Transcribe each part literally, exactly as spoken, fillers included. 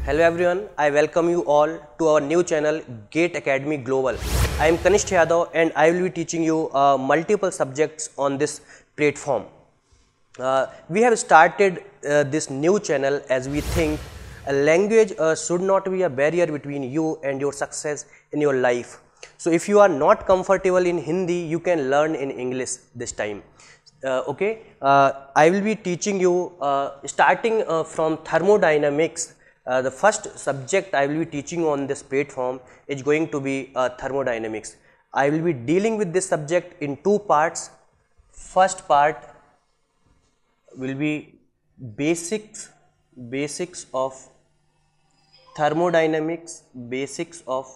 Hello everyone, I welcome you all to our new channel Gate Academy Global. I am Kanishk Yadav and I will be teaching you uh, multiple subjects on this platform. Uh, we have started uh, this new channel as we think a language uh, should not be a barrier between you and your success in your life. So if you are not comfortable in Hindi, you can learn in English this time. Uh, okay, uh, I will be teaching you uh, starting uh, from thermodynamics. Uh, the first subject I will be teaching on this platform is going to be uh, thermodynamics. I will be dealing with this subject in two parts. First part will be basics, basics of thermodynamics, basics of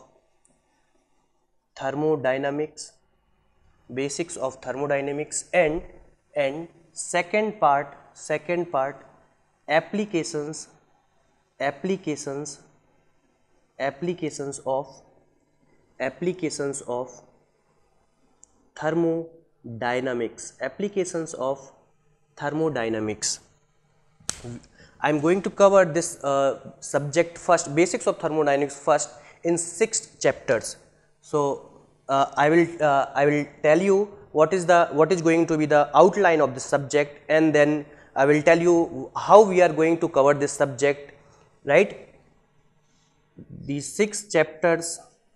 thermodynamics, basics of thermodynamics, and and second part, second part applications. applications applications of applications of thermodynamics applications of thermodynamics. I am going to cover this uh, subject first, basics of thermodynamics first, in six chapters. So uh, I will uh, I will tell you what is the what is going to be the outline of the subject, and then I will tell you how we are going to cover this subject. Right, these six chapters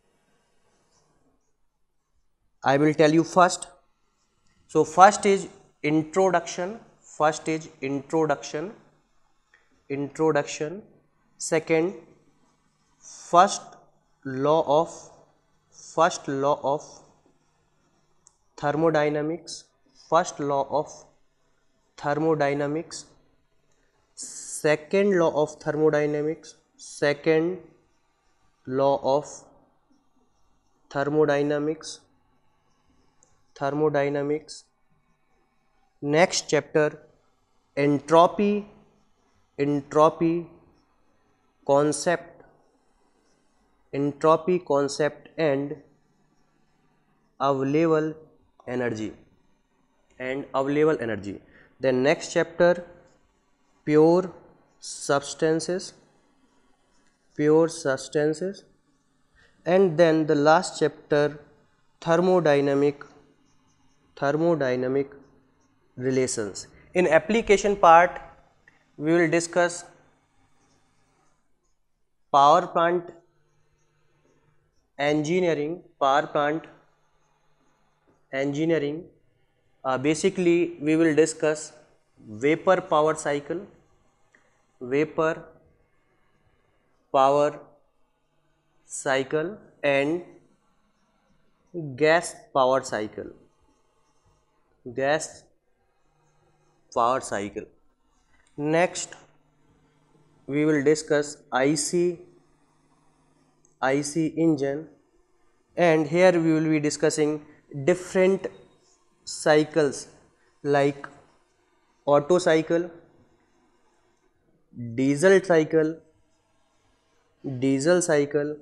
I will tell you first. So first is introduction, first is introduction, introduction. Second, first law of first law of thermodynamics, first law of thermodynamics. Second law of thermodynamics, second law of thermodynamics, thermodynamics. Next chapter, entropy, entropy concept, entropy concept and available energy, and available energy. Then next chapter, pure substances, pure substances, and then the last chapter, thermodynamic, thermodynamic relations. In application part, we will discuss power plant engineering, power plant engineering. Uh, basically, we will discuss vapor power cycle, vapor power cycle and gas power cycle, gas power cycle. Next, we will discuss I C, I C engine, and here we will be discussing different cycles like Otto cycle, diesel cycle, diesel cycle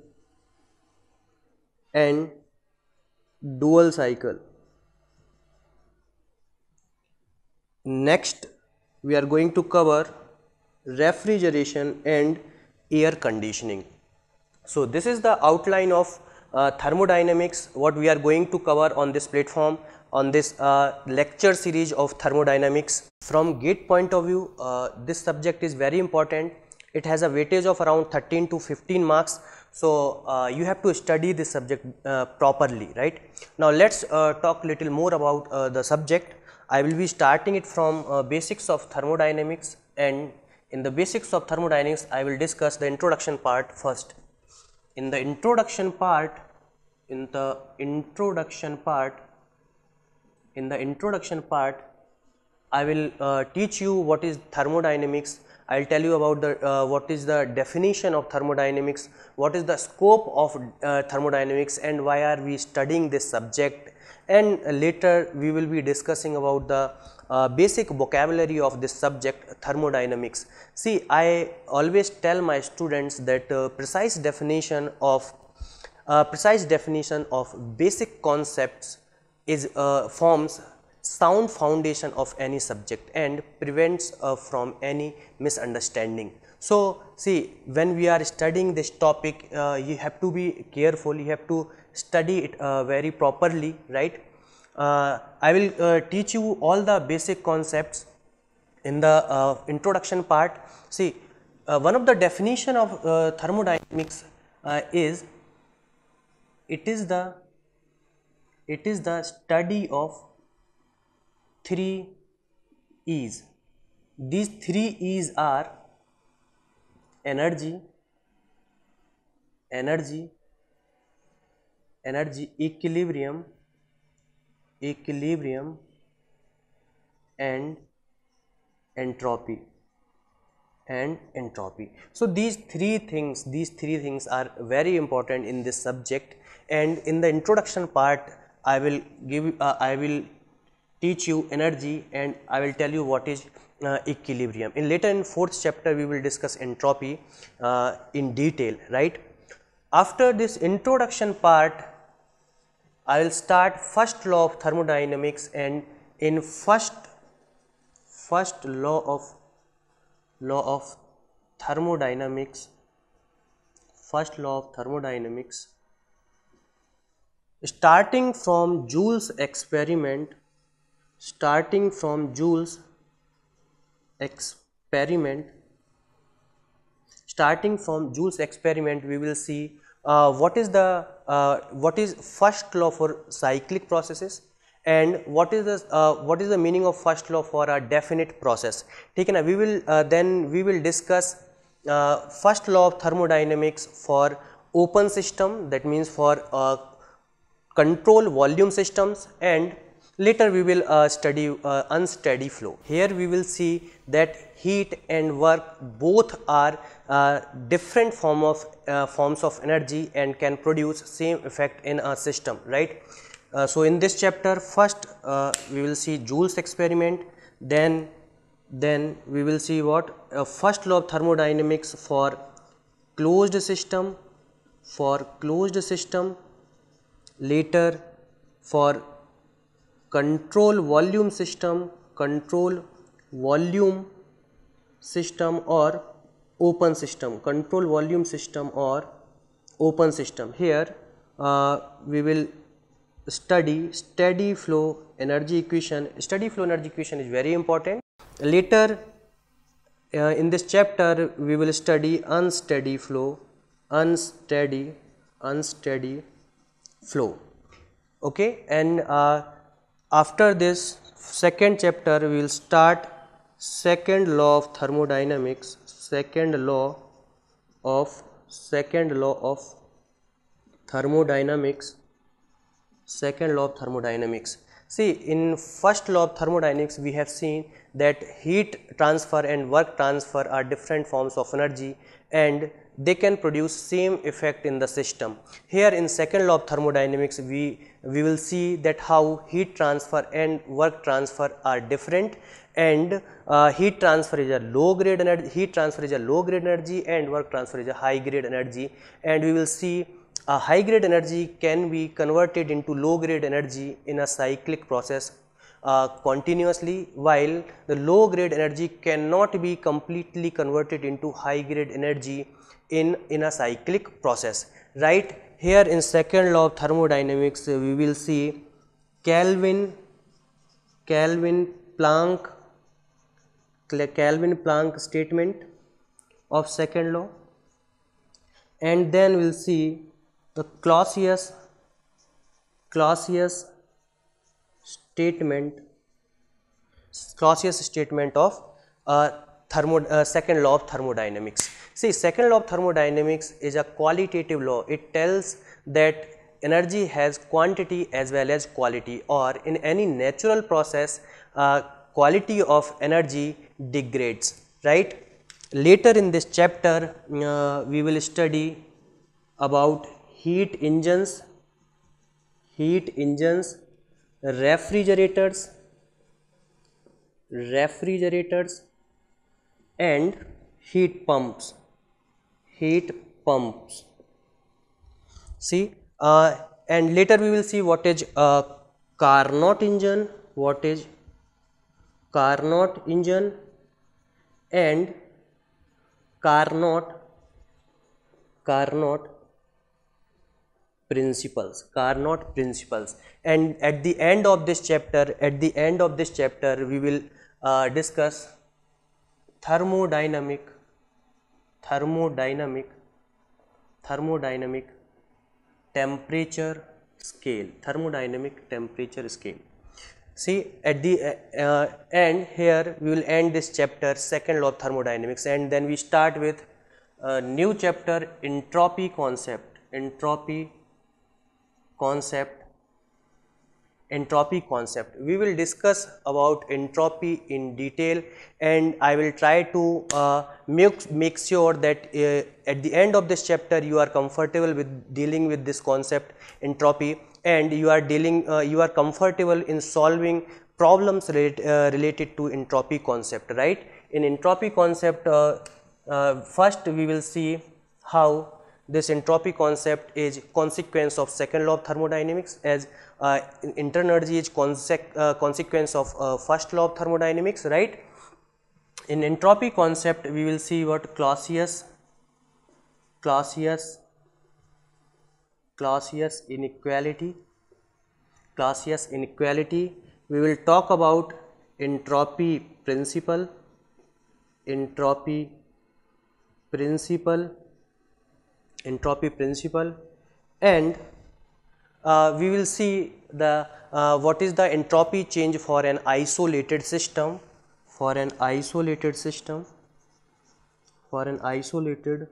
and dual cycle. Next, we are going to cover refrigeration and air conditioning. So this is the outline of uh, thermodynamics, what we are going to cover on this platform, on this uh, lecture series of thermodynamics. From GATE point of view, uh, this subject is very important. It has a weightage of around thirteen to fifteen marks. So uh, you have to study this subject uh, properly, right? Now let's uh, talk little more about uh, the subject. I will be starting it from uh, basics of thermodynamics, and in the basics of thermodynamics I will discuss the introduction part first. In the introduction part, in the introduction part, in the introduction part, I will uh, teach you what is thermodynamics. I will tell you about the uh, what is the definition of thermodynamics, what is the scope of uh, thermodynamics, and why are we studying this subject. And uh, later we will be discussing about the uh, basic vocabulary of this subject, thermodynamics. See, I always tell my students that uh, precise definition of uh, precise definition of basic concepts is uh, forms sound foundation of any subject and prevents uh, from any misunderstanding. So, see, when we are studying this topic, uh, you have to be careful, you have to study it uh, very properly, right. Uh, I will uh, teach you all the basic concepts in the uh, introduction part. See, uh, one of the definition of uh, thermodynamics uh, is it is the it is the study of three E's. These three E's are energy, energy, energy, equilibrium, equilibrium, and entropy, and entropy. So these three things, these three things are very important in this subject. And in the introduction part, I will give, uh, I will teach you energy, and I will tell you what is uh, equilibrium. In later in fourth chapter, we will discuss entropy uh, in detail, right. After this introduction part, I will start first law of thermodynamics, and in first first law of law of thermodynamics, first law of thermodynamics, starting from Joule's experiment, starting from Joule's experiment, starting from Joule's experiment, we will see uh, what is the uh, what is first law for cyclic processes, and what is the uh, what is the meaning of first law for a definite process. Okay, we will uh, then we will discuss uh, first law of thermodynamics for open system, that means for uh, control volume systems, and later we will uh, study uh, unsteady flow. Here we will see that heat and work both are uh, different form of uh, forms of energy and can produce same effect in a system, right. Uh, so in this chapter, first uh, we will see Joule's experiment, then then we will see what uh, first law of thermodynamics for closed system, for closed system, later for control volume system, control volume system or open system, control volume system or open system. Here uh, we will study steady flow energy equation. Steady flow energy equation is very important. Later uh, in this chapter we will study unsteady flow, unsteady, unsteady flow. Okay, and uh, after this second chapter we will start second law of thermodynamics, second law of second law of thermodynamics, second law of thermodynamics. See, in first law of thermodynamics we have seen that heat transfer and work transfer are different forms of energy and they can produce same effect in the system. Here in second law of thermodynamics we we will see that how heat transfer and work transfer are different, and uh, heat transfer is a low grade energy, heat transfer is a low grade energy and work transfer is a high grade energy, and we will see a high grade energy can be converted into low grade energy in a cyclic process uh, continuously, while the low grade energy cannot be completely converted into high grade energy in in a cyclic process, right. Here in second law of thermodynamics uh, we will see Kelvin Kelvin Planck Kelvin Planck statement of second law, and then we will see the Clausius Clausius statement Clausius statement of uh, thermo uh, second law of thermodynamics. See, second law of thermodynamics is a qualitative law. It tells that energy has quantity as well as quality, or in any natural process uh, quality of energy degrades, right. Later in this chapter uh, we will study about heat engines, heat engines, refrigerators, refrigerators and heat pumps, heat pumps. See, uh, and later we will see what is a Carnot engine, what is Carnot engine and Carnot Carnot principles, Carnot principles. And at the end of this chapter, at the end of this chapter, we will uh, discuss thermodynamic, thermodynamic, thermodynamic temperature scale, thermodynamic temperature scale. See, at the uh, end here, we will end this chapter, second law of thermodynamics, and then we start with a new chapter, entropy concept, entropy concept, entropy concept. We will discuss about entropy in detail, and I will try to uh, make, make sure that uh, at the end of this chapter you are comfortable with dealing with this concept entropy, and you are dealing uh, you are comfortable in solving problems relate, uh, related to entropy concept, right? In entropy concept, uh, uh, first we will see how this entropy concept is consequence of second law of thermodynamics, as uh, internal energy is conse uh, consequence of uh, first law of thermodynamics, right? In entropy concept, we will see what Clausius Clausius Clausius inequality, Clausius inequality. We will talk about entropy principle, entropy principle, entropy principle, and uh, we will see the uh, what is the entropy change for an isolated system, for an isolated system, for an isolated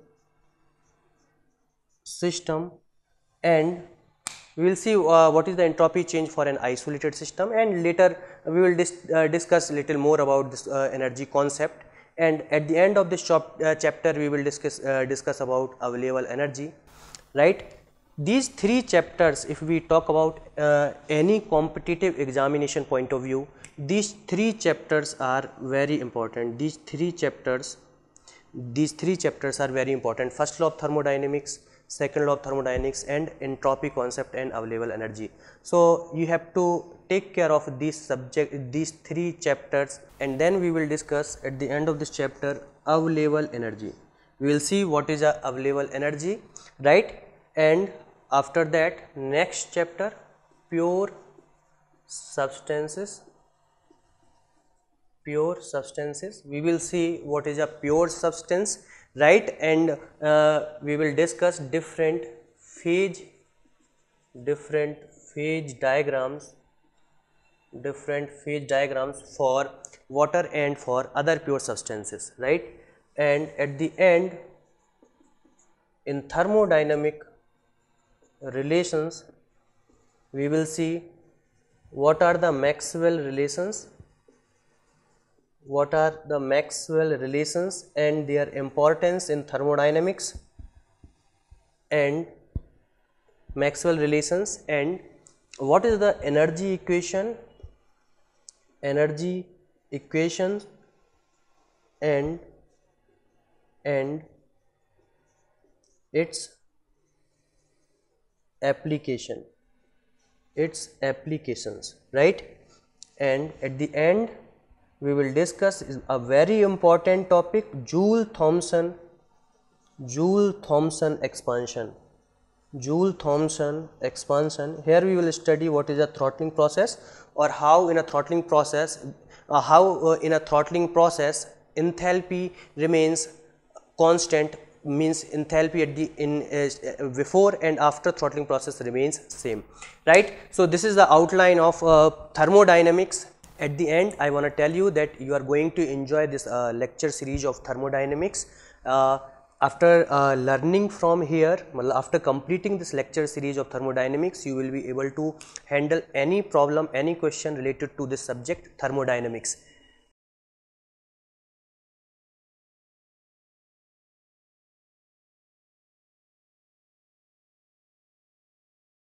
system, and we will see uh, what is the entropy change for an isolated system, and later we will dis uh, discuss a little more about this uh, energy concept, and at the end of this chap uh, chapter we will discuss uh, discuss about available energy, right? These three chapters, if we talk about uh, any competitive examination point of view, these three chapters are very important. These three chapters, these three chapters are very important. First law of thermodynamics, second law of thermodynamics, and entropy concept and available energy. So you have to take care of these subject, these three chapters, and then we will discuss at the end of this chapter available energy. We will see what is a available energy, right? And after that, next chapter, pure substances, pure substances. We will see what is a pure substance, right? And uh, we will discuss different phase, different phase diagrams, different phase diagrams for water and for other pure substances, right? And at the end, in thermodynamic relations, we will see what are the Maxwell relations, what are the Maxwell relations and their importance in thermodynamics, and Maxwell relations, and what is the energy equation, energy equations, and and its application, its applications, right? And at the end we will discuss a very important topic, Joule-Thomson, Joule-Thomson expansion, Joule-Thomson expansion. Here we will study what is a throttling process, or how in a throttling process, uh, how uh, in a throttling process enthalpy remains constant, means enthalpy at the in uh, before and after throttling process remains same, right? So this is the outline of uh, thermodynamics. At the end, I want to tell you that you are going to enjoy this uh, lecture series of thermodynamics. Uh, after uh, learning from here, after completing this lecture series of thermodynamics, you will be able to handle any problem, any question related to this subject, thermodynamics.